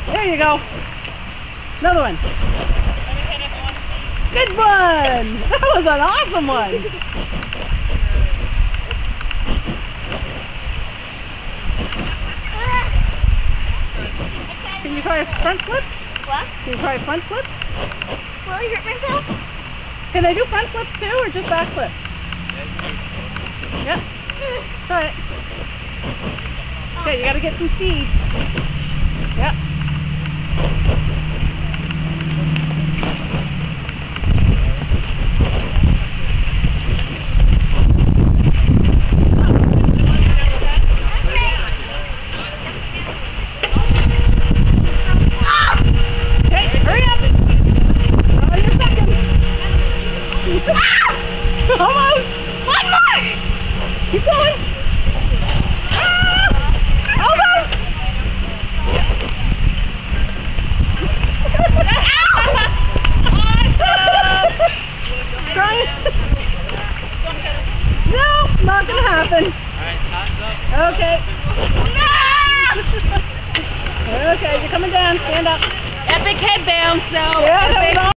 There you go. Another one. Good one. That was an awesome one. Can you try a front flip? What? Can you try a front flip? Will you hurt myself? Can I do front flips too, or just back flips? Yeah. Try it. Okay, you gotta get some speed. Yep. Okay, hurry up. On your second. Almost. One more! Keep going. Almost. Try it. No, not gonna happen. Alright, time's up. Okay. No! Okay, you're coming down. Stand up. Epic head bounce, though. Yeah, that was awesome.